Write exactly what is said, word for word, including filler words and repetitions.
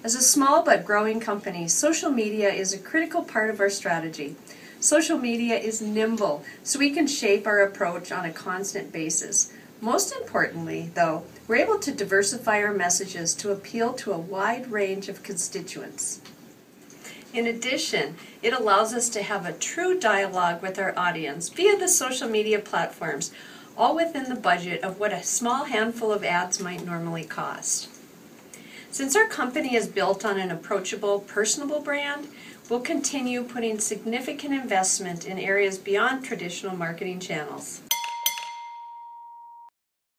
As a small but growing company, social media is a critical part of our strategy. Social media is nimble, so we can shape our approach on a constant basis. Most importantly, though, we're able to diversify our messages to appeal to a wide range of constituents. In addition, it allows us to have a true dialogue with our audience via the social media platforms, all within the budget of what a small handful of ads might normally cost. Since our company is built on an approachable, personable brand, we'll continue putting significant investment in areas beyond traditional marketing channels.